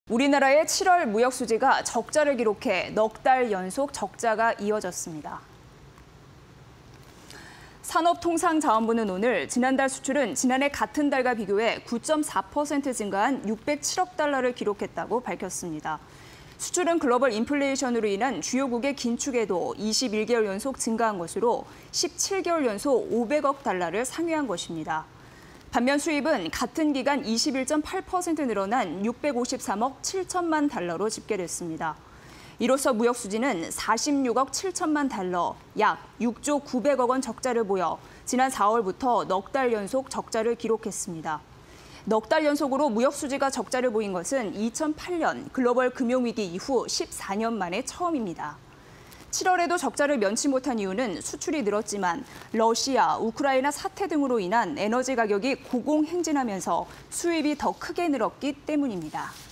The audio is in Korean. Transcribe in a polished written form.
우리나라의 7월 무역 수지가 적자를 기록해 넉 달 연속 적자가 이어졌습니다. 산업통상자원부는 오늘 지난달 수출은 지난해 같은 달과 비교해 9.4% 증가한 607억 달러를 기록했다고 밝혔습니다. 수출은 글로벌 인플레이션으로 인한 주요국의 긴축에도 21개월 연속 증가한 것으로 17개월 연속 500억 달러를 상회한 것입니다. 반면 수입은 같은 기간 21.8% 늘어난 653억 7천만 달러로 집계됐습니다. 이로써 무역 수지는 46억 7천만 달러, 약 6조 900억 원 적자를 보여 지난 4월부터 넉 달 연속 적자를 기록했습니다. 넉 달 연속으로 무역 수지가 적자를 보인 것은 2008년 글로벌 금융위기 이후 14년 만에 처음입니다. 7월에도 적자를 면치 못한 이유는 수출이 늘었지만 러시아, 우크라이나 사태 등으로 인한 에너지 가격이 고공행진하면서 수입이 더 크게 늘었기 때문입니다.